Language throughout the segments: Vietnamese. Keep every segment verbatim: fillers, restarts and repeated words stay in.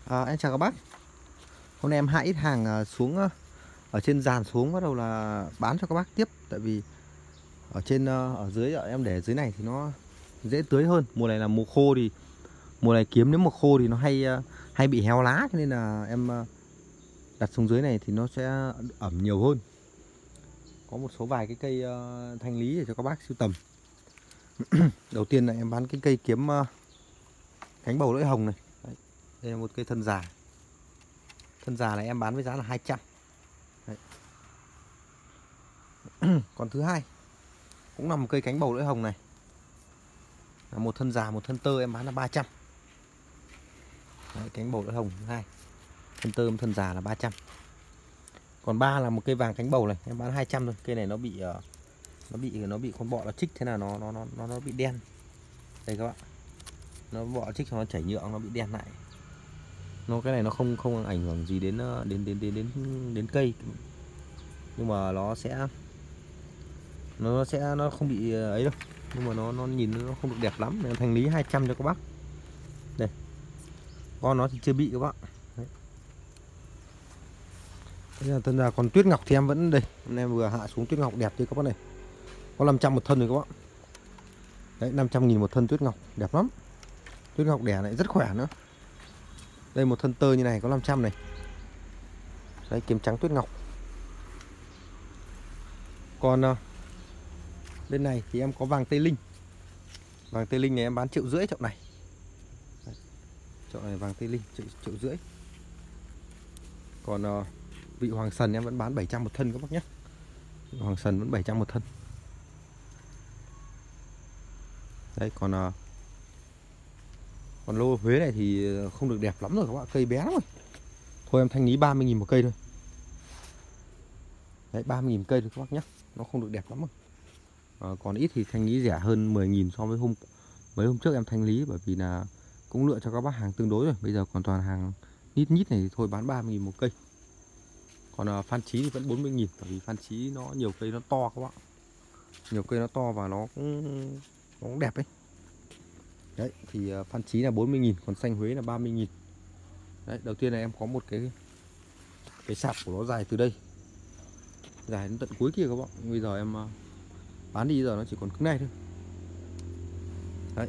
À, em chào các bác. Hôm nay em hạ ít hàng à, xuống à, ở trên giàn xuống bắt đầu là bán cho các bác tiếp. Tại vì ở trên à, ở dưới à, em để ở dưới này thì nó dễ tưới hơn. Mùa này là mùa khô thì mùa này kiếm nếu mà khô thì nó hay à, hay bị héo lá, cho nên là em à, đặt xuống dưới này thì nó sẽ ẩm nhiều hơn. Có một số vài cái cây à, thanh lý để cho các bác sưu tầm. Đầu tiên là em bán cái cây kiếm à, cánh bầu lưỡi hồng này. Đấy, đây là một cây thân già. Thân già này em bán với giá là hai trăm. Đấy. Còn thứ hai cũng là một cây cánh bầu lưỡi hồng này, là một thân già một thân tơ, em bán là ba trăm. Đấy, cánh bầu lưỡi hồng thứ hai, thân tơ thân già là ba trăm. Còn ba là một cây vàng cánh bầu này, em bán hai trăm thôi. Cây này nó bị uh, nó bị nó bị con bọ nó chích, thế là nó nó nó nó bị đen. Đây các bạn, nó bọ chích cho nó chảy nhựa, nó bị đen lại. Nó cái này nó không không ảnh hưởng gì đến đến đến đến đến đến cây, nhưng mà nó sẽ nó sẽ nó không bị ấy đâu, nhưng mà nó nó nhìn nó không được đẹp lắm. Nên thanh lý hai trăm cho các bác. Đây, con nó thì chưa bị các bác. Đấy. Đây là thân là còn tuyết ngọc thì em vẫn đây, hôm nay em vừa hạ xuống tuyết ngọc đẹp chứ các bác này, có năm trăm một thân rồi các bác. Đấy, năm trăm nghìn một thân tuyết ngọc đẹp lắm. Tuyết ngọc đẻ này rất khỏe nữa. Đây một thân tơ như này có năm trăm này. Đấy, kiếm trắng tuyết ngọc. Còn uh, bên này thì em có vàng Tây Linh. Vàng Tây Linh này em bán triệu rưỡi chậu này. Đấy, chậu này vàng Tây Linh triệu, triệu rưỡi. Còn uh, vị Hoàng Sần em vẫn bán bảy trăm một thân các bác nhé. Vị Hoàng Sần vẫn bảy trăm một thân. Đấy, còn uh, còn lô Huế này thì không được đẹp lắm rồi các bạn, cây bé lắm rồi. Thôi em thanh lý ba mươi nghìn một cây thôi. Đấy, ba mươi nghìn cây thôi các bác nhé. Nó không được đẹp lắm rồi. À, còn ít thì thanh lý rẻ hơn mười nghìn so với hôm mấy hôm trước em thanh lý, bởi vì là cũng lựa cho các bác hàng tương đối rồi. Bây giờ còn toàn hàng nít nhít này thì thôi bán ba mươi nghìn một cây. Còn uh, Phan Chí thì vẫn bốn mươi nghìn, bởi vì Phan Chí nó nhiều cây nó to các bạn. Nhiều cây nó to và nó cũng, nó cũng đẹp ấy. Đấy, thì uh, Phan Chí là bốn mươi nghìn, còn xanh Huế là ba mươi nghìn. Đấy, đầu tiên là em có một cái cái sạp của nó dài từ đây dài đến tận cuối kia các bạn. Bây giờ em uh, bán đi giờ nó chỉ còn cứng này thôi. Đấy.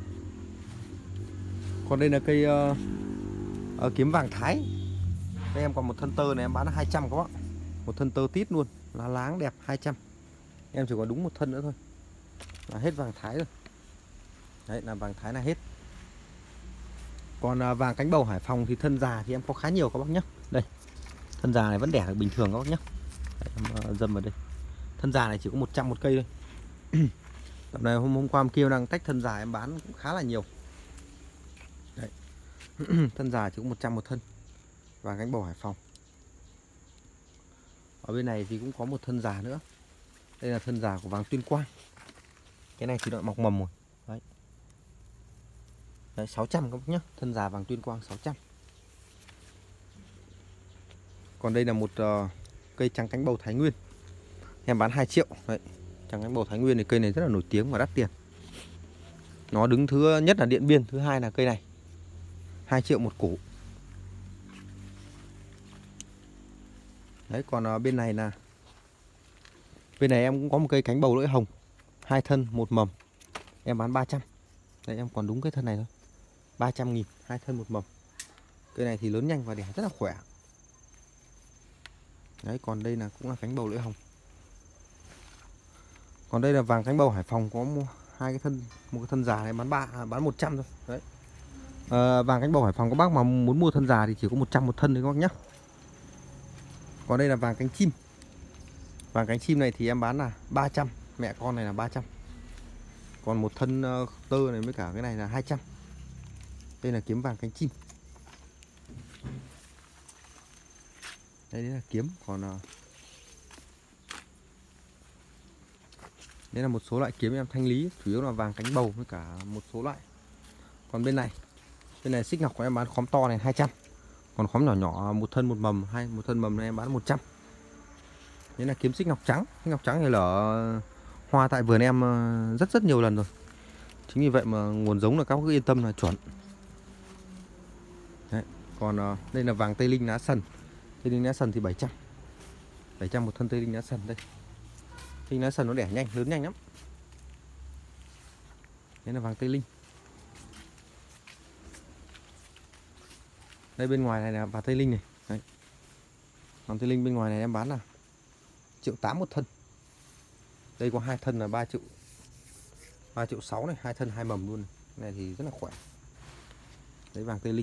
Còn đây là cây uh, uh, kiếm vàng Thái. Đây em còn một thân tơ này em bán là hai trăm các bạn. Một thân tơ tít luôn, lá láng đẹp hai trăm. Em chỉ có đúng một thân nữa thôi là hết vàng Thái rồi. Đấy, là vàng Thái là hết. Còn uh, vàng cánh bầu Hải Phòng thì thân già thì em có khá nhiều các bác nhé. Đây, thân già này vẫn đẻ được bình thường các bác nhé. Đấy, em uh, dâm vào đây. Thân già này chỉ có một trăm một cây thôi. Tập này hôm hôm qua em kêu đang tách thân già em bán cũng khá là nhiều. Đấy. Thân già chỉ có một trăm một thân. Vàng cánh bầu Hải Phòng. Ở bên này thì cũng có một thân già nữa. Đây là thân già của vàng Tuyên Quang. Cái này thì nó mọc mầm rồi. Đấy. Đấy, sáu trăm các bác nhé. Thân già vàng Tuyên Quang sáu trăm. Còn đây là một uh, cây trắng cánh bầu Thái Nguyên. Em bán hai triệu. Đấy. Trắng cánh bầu Thái Nguyên thì cây này rất là nổi tiếng và đắt tiền. Nó đứng thứ nhất là Điện Biên, thứ hai là cây này. hai triệu một củ. Đấy, còn uh, bên này là bên này em cũng có một cây cánh bầu lưỡi hồng, hai thân một mầm. Em bán ba trăm. Đấy, em còn đúng cái thân này thôi. ba trăm nghìn, hai thân một mầm. Cây này thì lớn nhanh và đẻ rất là khỏe. Đấy, còn đây là cũng là cánh bầu lưỡi hồng. Còn đây là vàng cánh bầu Hải Phòng, có mua hai cái thân, một cái thân già này bán ba à, bán một trăm thôi. Đấy. À, vàng cánh bầu Hải Phòng các bác mà muốn mua thân già thì chỉ có một trăm một thân thôi các bác nhé. Còn đây là vàng cánh chim. Vàng cánh chim này thì em bán là ba trăm, mẹ con này là ba trăm. Còn một thân uh, tơ này với cả cái này là hai trăm. Đây là kiếm vàng cánh chim. Đây là kiếm, còn uh, đây là một số loại kiếm em thanh lý, chủ yếu là vàng cánh bầu với cả một số loại. Còn bên này, bên này xích ngọc của em bán khóm to này hai trăm. Còn khóm nhỏ nhỏ một thân một mầm, hay một thân mầm này em bán một trăm. Đây là kiếm xích ngọc trắng. Xích ngọc trắng thì lở hoa tại vườn em rất rất nhiều lần rồi. Chính vì vậy mà nguồn giống là các bác cứ yên tâm là chuẩn. Đấy. Còn uh, đây là vàng Tây Linh lá sần. Tây Linh lá sần thì bảy trăm. bảy trăm một thân Tây Linh lá sần đây. Tây Linh lá sần nó đẻ nhanh, lớn nhanh lắm. Đây là vàng Tây Linh. Đây bên ngoài này là vàng Tây Linh này. Đấy. Vàng Tây Linh bên ngoài này em bán là triệu tám một thân. Đây có hai thân là ba triệu. ba triệu sáu này, hai thân hai mầm luôn này. Cái này thì rất là khỏe. Đấy vàng Tây Linh.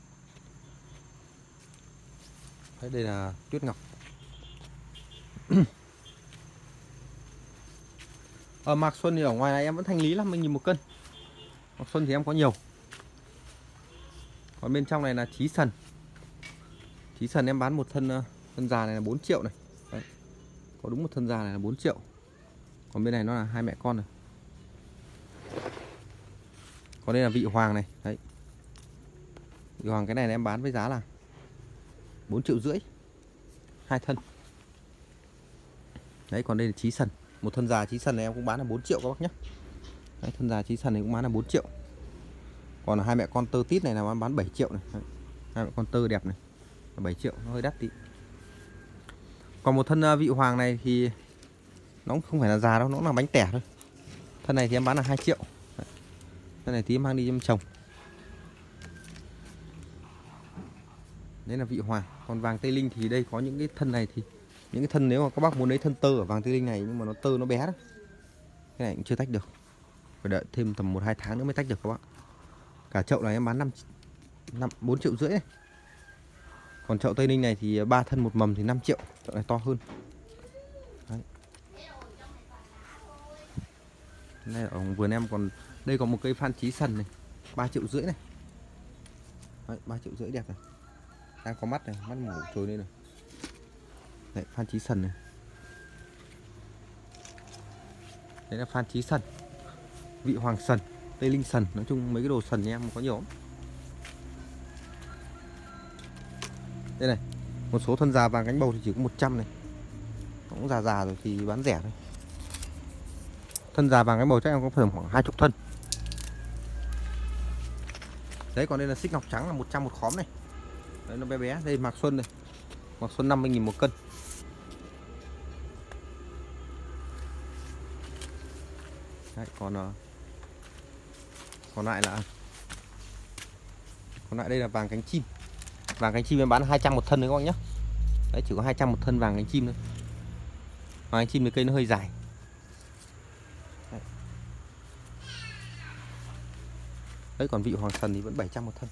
Đấy, đây là tuyết ngọc. Ở Mạc Xuân thì ở ngoài này em vẫn thanh lý năm mươi nghìn một cân. Mạc Xuân thì em có nhiều. Còn bên trong này là Chí Sần. Chí Sần em bán một thân thân già này là bốn triệu này. Đấy. Có đúng một thân già này là bốn triệu. Còn bên này nó là hai mẹ con này. Còn đây là vị hoàng này. Đấy. Vị hoàng cái này em bán với giá là bốn triệu rưỡi. Hai thân. Đấy, còn đây là Chí Sần. Một thân già Chí Sần này em cũng bán là bốn triệu các bác nhé. Đấy, thân già Chí Sần này cũng bán là bốn triệu. Còn là hai mẹ con tơ tít này là bán bảy triệu này. Đấy. Hai mẹ con tơ đẹp này là bảy triệu, nó hơi đắt tí. Còn một thân vị hoàng này thì nó cũng không phải là già đâu, nó là bánh tẻ thôi. Thân này thì em bán là hai triệu. Đấy. Thân này tí em mang đi em trồng. Đấy là vị hoàng. Còn vàng Tây Linh thì đây có những cái thân này thì những cái thân nếu mà các bác muốn lấy thân tơ ở vàng Tây Linh này nhưng mà nó tơ nó bé đó. Cái này cũng chưa tách được. Phải đợi thêm tầm một hai tháng nữa mới tách được các bác. Cả chậu này em bán năm bốn triệu rưỡi này. Còn chậu Tây Ninh này thì ba thân một mầm thì năm triệu, chậu này to hơn. Đấy. Đây ở vườn em còn đây có một cây Phan Chí Sần này, ba triệu rưỡi này. Đấy, ba triệu rưỡi đẹp này. Đang có mắt này, mắt mổ trồi lên này. Đấy, Phan Chí Sần này. Đấy là Phan Chí Sần. Vị hoàng sần, Tây Linh sần, nói chung mấy cái đồ sần em có nhiều lắm. Đây này, một số thân già vàng cánh bầu thì chỉ có một trăm này. Cũng già già rồi thì bán rẻ thôi. Thân già vàng cánh bầu chắc em có phần khoảng hai mươi thân. Đấy, còn đây là xích ngọc trắng là một trăm một khóm này. Đấy, nó bé bé. Đây Mạc Xuân này. Mạc Xuân năm mươi nghìn một cân. Đấy, còn còn lại là còn lại đây là vàng cánh chim. Vàng cánh chim em bán hai trăm một thân đấy các bác nhé. Đấy, chỉ có hai trăm một thân vàng cánh chim thôi. Vàng cánh chim thì cây nó hơi dài. Đấy. Đấy, còn vị hoàng sần thì vẫn bảy trăm một thân.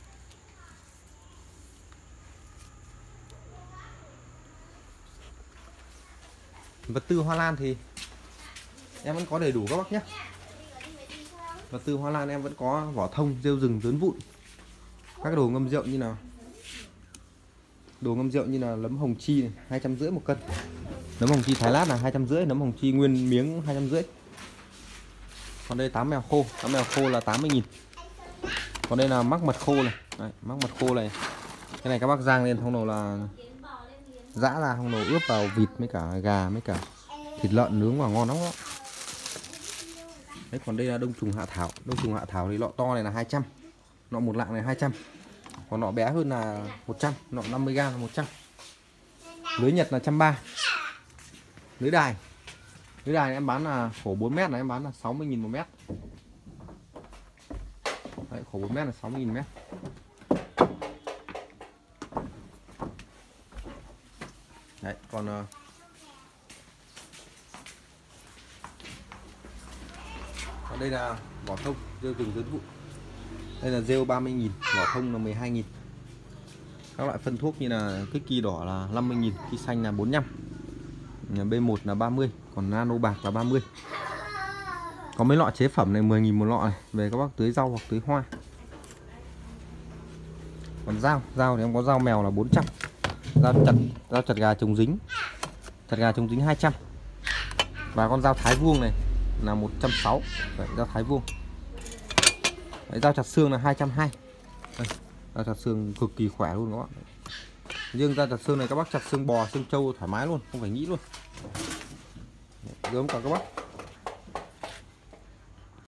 Vật tư hoa lan thì em vẫn có đầy đủ các bác nhé. Vật tư hoa lan em vẫn có vỏ thông, rêu rừng, dớn vụn. Các đồ ngâm rượu như nào đồ ngâm rượu như là nấm hồng chi này, hai trăm rưỡi một cân. Nấm hồng chi Thái Lát là hai trăm rưỡi, nấm hồng chi nguyên miếng hai trăm rưỡi. Còn đây tám mèo khô, tám mèo khô là tám mươi nghìn. Còn đây là mắc mật khô này. Đấy, mắc mật khô này. Cái này các bác rang lên không đầu là giã ra không đầu ướp vào vịt với cả gà với cả thịt lợn nướng vào ngon lắm đó. Đấy, còn đây là đông trùng hạ thảo. Đông trùng hạ thảo thì lọ to này là hai trăm. Nọ một lạng này hai trăm. Còn nọ bé hơn là một trăm, nọ năm mươi gam là một trăm. Lưới Nhật là một trăm ba mươi. Lưới đài. Lưới đài này em bán là khổ bốn mét này em bán là sáu mươi nghìn một mét. Đấy, khổ bốn mét là sáu mươi nghìn mét. Đấy, còn uh, còn đây là vỏ thông, rêu rừng dớn vụn. Đây là rêu ba mươi nghìn, vỏ thông là mười hai nghìn. Các loại phân thuốc như là kích kỳ đỏ là năm mươi nghìn, kỳ xanh là bốn mươi lăm, B một là ba mươi, còn nano bạc là ba mươi. Có mấy lọ chế phẩm này mười nghìn một lọ này, về các bác tưới rau hoặc tưới hoa. Còn dao, dao thì em có dao mèo là bốn trăm. Dao chặt, dao chặt gà trồng dính. Chặt gà trồng dính hai trăm. Và con dao thái vuông này là một trăm sáu mươi. Đấy, dao thái vuông. Đấy, dao chặt xương là hai trăm hai mươi. Đây, dao chặt xương cực kỳ khỏe luôn các bạn. Riêng dao chặt xương này các bác chặt xương bò, xương trâu thoải mái luôn, không phải nghĩ luôn. Gớm cả các bác.